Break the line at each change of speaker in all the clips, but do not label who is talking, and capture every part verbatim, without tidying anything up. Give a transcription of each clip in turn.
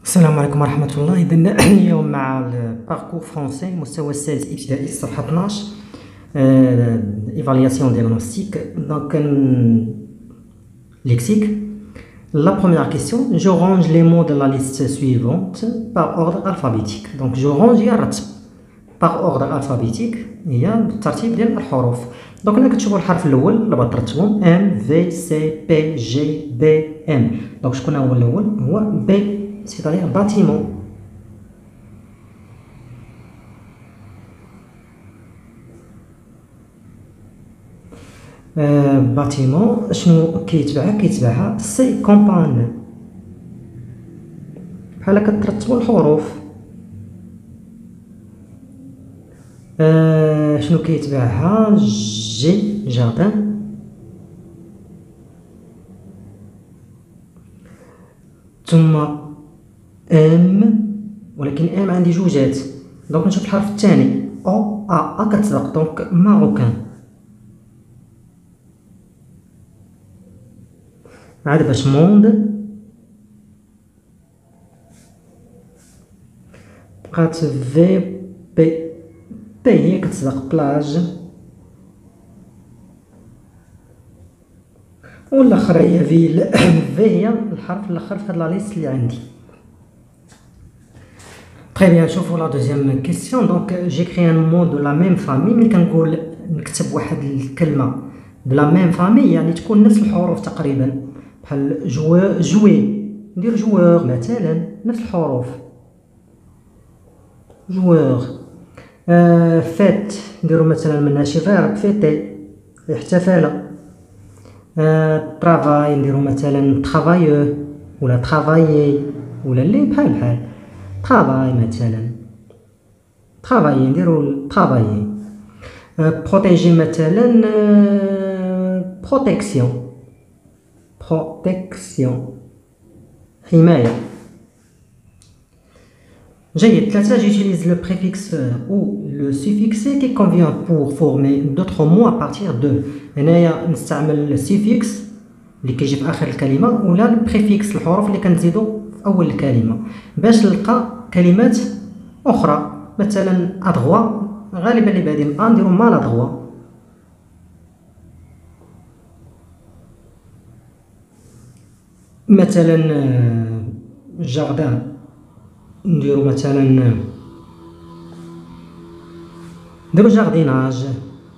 السلام عليكم ورحمة الله. إذن اليوم مع الباركور فرونسي مستوى السادس ابتدائي صفحة اثناش évaluation diagnostique. Donc lexique. La première question, je range les mots de la liste suivante par ordre alphabétique. Donc je range هي الرتب par ordre alphabétique هي بالترتيب ديال الحروف. دونك هنا كتشوفوا الحرف الاول اللي بترتبهم ام في سي بي جي بي ام. دونك شكون هو الاول؟ هو بي، c'est-à-dire bâtiment. euh, bâtiment شنو كيتبعها؟ كيتبعها سي كومبان. بحال كترتبوا الحروف. euh, شنو كيتبعها؟ جي جاردان. ثم ام، ولكن ام عندي جوجات. دونك نشوف الحرف الثاني او ا ا كتسبق، دونك ماروكان. عاد باش موند بقات في بي بي هي كتسبق بلاج، والاخر هي فيل. في هي الحرف الاخر في هاد لا ليست اللي عندي. Très bien, نشوفوا la deuxième question. Donc j'écris un mot de la même famille. ملي كنقول نكتب واحد الكلمة de la même famille يعني تكون نفس الحروف تقريبا، بحال جو جوي ندير جوور مثلا، نفس الحروف جوور. آه فات نديرو مثلا منها شي فيرب فيتي احتفل. آه ترافاي نديرو مثلا ترافايو ولا ترافايي ولا اللي بحال بحال ترافاي مثلا ترافايي نديرو ترافايي. بروتيجي مثلا بروتيكسيون بروتيكسيون حماية. جيد. ثلاثة j'utilise le préfixe ou le suffixe qui convient pour former d'autres mots à partir de. هنايا نستعمل السيفيكس اللي كيجي في اخر الكلمة ولا البريفيكس الحروف اللي كنزيدو في اول الكلمة باش نلقى كلمات اخرى. مثلا ادغوا غالبا اللي بعدين ا نديرو مال ادغوا. مثلا جاردان نديرو مثلا نديرو جارديناج،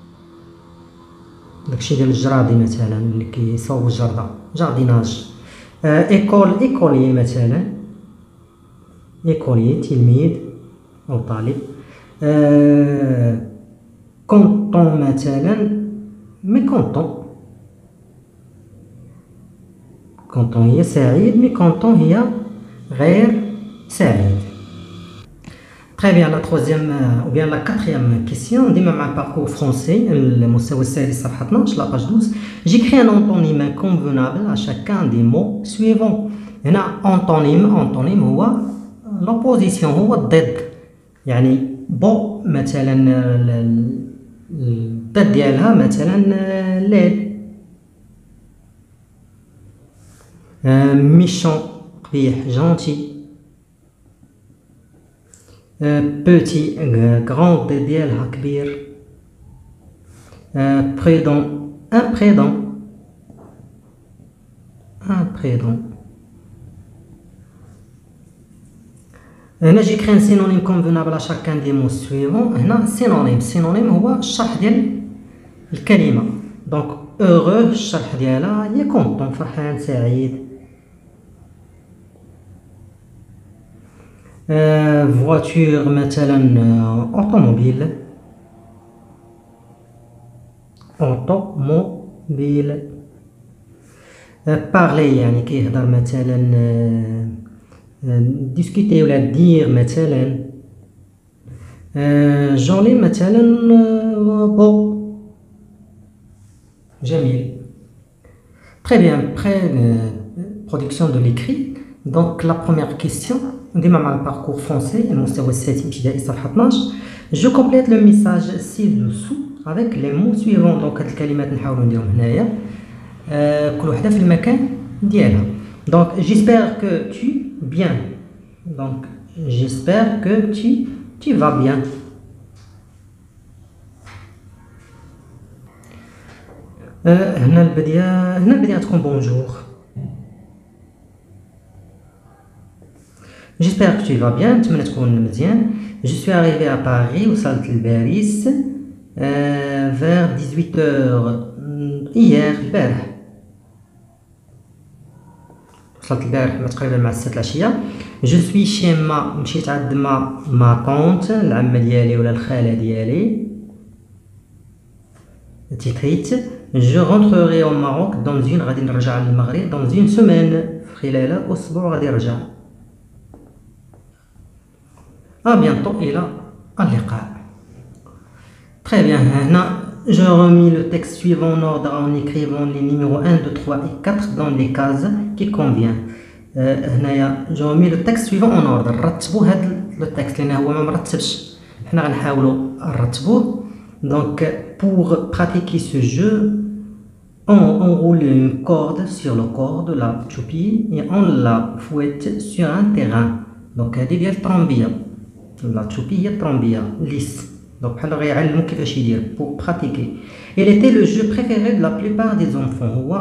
داكشي ديال الجرادي مثلا اللي كيصاوبو الجردة جارديناج. آه ايكول ايكولي مثلا ايكولي تلميذ او طالب. آه كونطون مثلا مي كونطون كونطون هي سعيد، مي كونطون هي غير سعيد. Très bien, la troisième ou bien la quatrième question, ديما مع الباركور فرونسي المستوى السادس صفحة اثناش لا باج اثناش. J'écris un antonyme convenable à chacun des mots suivants. هنا antonyme antonyme هو l'opposition هو الضد، يعني بو مثلا الضد ديالها مثلا ليل. ميشون قبيح جونتي. بوتي غراند ديالها كبير. بريدون امبريدون امبريدون. هنا جيكري ان سينونيم كونفونابل ا شاكان دي مو سويفون. هنا سينونيم سينونيم هو الشرح ديال الكلمة. دونك heureux الشرح ديالها هي كونطون فرحان سعيد. فواتور مثلا اوتوموبيل اوتوموبيل. بارلي يعني كيهضر مثلا ديسكوتي ولا دير مثلا. جولي مثلا بو جميل. Très bien, après production de l'écrit. Donc la première question ديما مع الباركور فرونسي المستوى السادس ابتدائي صفحة اثناش. جو كومبليت لو ميساج سي دوسو افيك لي مو سويفون. دونك هاد الكلمات نحاولو نديرهم هنايا euh, كل وحدة في المكان ديالها. Donc j'espère que tu bien Donc j'espère que tu tu vas bien. هنا البداية هنا البداية تكون bonjour. J'espère que tu vas bien. نتمنى تكون مزيان. Je suis arrivé à Paris وصلت لباريس vers dix-huit heures hier البارح. وصلت البارح تقريبا مع الساعة العشية. Je suis chez ma مشيت عند ما ما طونت العمة ديالي ولا الخالة ديالي. تيتريت je rentrerai au Maroc dans une غادي نرجع للمغرب dans une semaine خلال أسبوع غادي نرجع. à bientôt إلى اللقاء. Très bien. هنا je remis le texte suivant en ordre en écrivant les numéros un, deux, trois et quatre dans les cases qui convient. هنايا je remis le texte suivant en ordre. رتبوا هذا le texte لأن هو ما مرتبش. حنا غنحاولوا نرتبوه. Donc pour pratiquer ce jeu, on enroule une corde sur le corps de la toupie et on la fouette sur un terrain. Donc هذه ديال الطرمبية. La toupie هي الطرمبية lisse. Donc بحال غيعلمو كيفاش يدير pour pratiquer. Il était le jeu préféré de la plupart des enfants. هو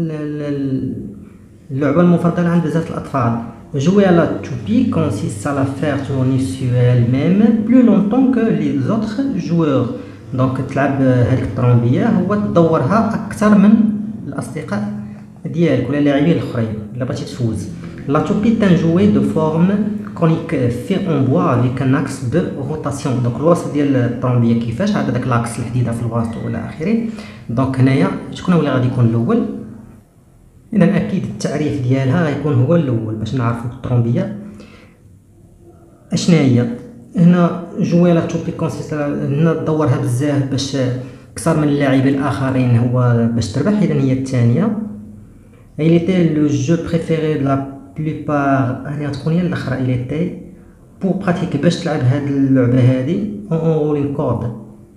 اللعبة المفضلة عند بزاف الأطفال. Jouer à la toupie consiste à la faire tourner sur elle-même plus longtemps que les autres joueurs. دونك تلعب هذيك الطرمبيه هو تدورها اكثر من الاصدقاء ديالك ولا اللاعبين الاخرين الا بغيتي تفوز. لا توبي تان جوي دو فورم كونيك في اون بوا افيك ان اكس دو روتاسيون. دونك الوسط ديال الطرمبيه كيفاش عاد داك لاكس الحديده في الوسط ولا اخره. دونك هنايا شكون هو اللي غادي يكون الاول؟ اذا اكيد التعريف ديالها غيكون هو الاول باش نعرفوا الطرمبيه اشنا هي. هنا جوي لا توبي كونسيست هنا تدورها بزاف باش اكثر من اللاعبين الاخرين هو باش تربح. اذا هي الثانيه. il était le jeu préféré de la plupart. هذه غتكون هي الاخرى. il était pour pratiquer باش تلعب هذه اللعبه هذه on enroule une corde.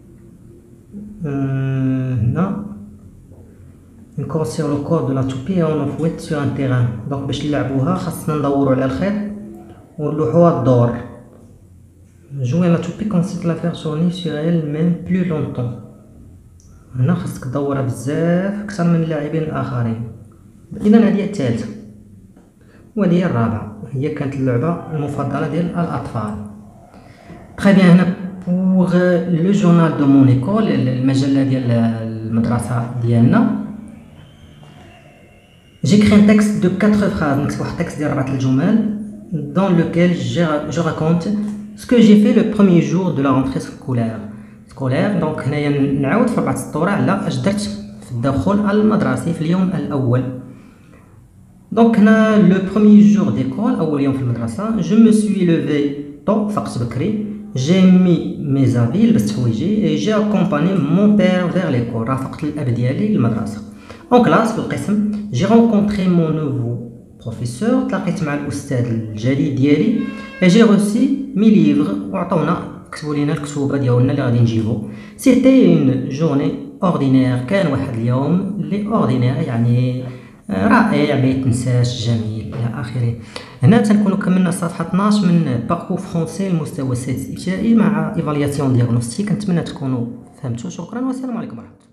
هنا une corde sur le corps de la toupie et on la fouette sur un terrain. donc باش نلعبوها خاصنا ندوروا على الخيط ونلوحوها الدور. Jouer la toupie consiste à la faire tourner sur elle-même plus longtemps. هنا خاصك تدورها بزاف أكثر من اللاعبين الآخرين. إذا هذه الثالثة وهذه الرابعة. هي كانت اللعبة المفضلة ديال الأطفال. Très bien. هنا pour le journal de mon école المجلة ديال المدرسة ديالنا. J'écris un texte de quatre phrases. نكتب واحد التكست ديال أربعة الجمل dans lequel je raconte ce que j'ai fait le premier jour de la rentrée scolaire. scolaire. donc هنايا نعاود في أربعة السطور على اش درت في الدخول المدرسي في اليوم الأول. donc هنا le premier jour d'école أول يوم في المدرسة. je me suis levé tôt فقت بكري. j'ai mis mes habits لبست حوايجي. et j'ai accompagné mon père vers l'école. رافقت الأب ديالي للمدرسة. en classe في القسم j'ai rencontré mon nouveau professeur. تلاقيت مع الأستاذ الجديد ديالي. et j'ai reçu mes livres وعطونا كتبوا لينا الكتوبه ديالنا اللي غادي نجيبو. سيتي اون جورني اوردينير. كان واحد اليوم اللي اوردينير يعني رائع ما يتنساش جميل الى اخره. هنا تنكونوا كملنا صفحه اثناش من باركور فرونسي المستوى السادس ابتدائي مع ايفالياسيون دياغنوستيك. نتمنى تكونوا فهمتوا. شكرا والسلام عليكم ورحمه الله.